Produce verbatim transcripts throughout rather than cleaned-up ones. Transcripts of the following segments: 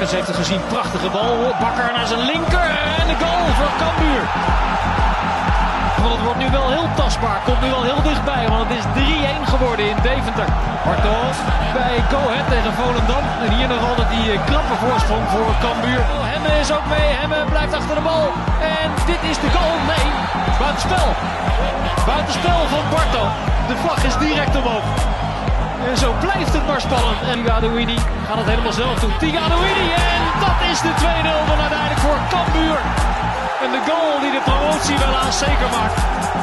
Markens heeft het gezien. Prachtige bal. Bakker naar zijn linker. En de goal voor Cambuur. Want het wordt nu wel heel tastbaar. Komt nu wel heel dichtbij. Want het is drie-een geworden in Deventer. Bartels bij Go Ahead tegen Volendam. En hier nog altijd die krappe voorsprong voor Cambuur. Hemme is ook mee. Hemme blijft achter de bal. En dit is de goal. Nee, buitenspel. Buitenspel van Barto. De vlag is direct omhoog. En zo blijft het maar spannend. En Gadouini gaat het helemaal zelf doen. Gadouini en dat is de twee nul dan uiteindelijk voor Cambuur. En de goal die de promotie wel aan zeker maakt.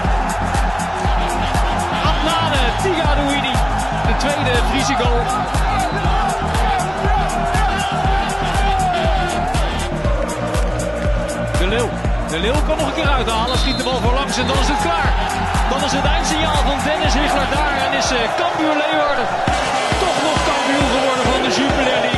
Adnane Gadouini. De tweede Friese goal. De Leeuw. De Leeuw kan nog een keer uithalen. Schiet de bal voor langs en dan is het klaar. Dan is het eindsignaal van Dennis Higler daar. En is uh, Cambuur Leeuwarden toch nog kampioen geworden van de Jupiler League.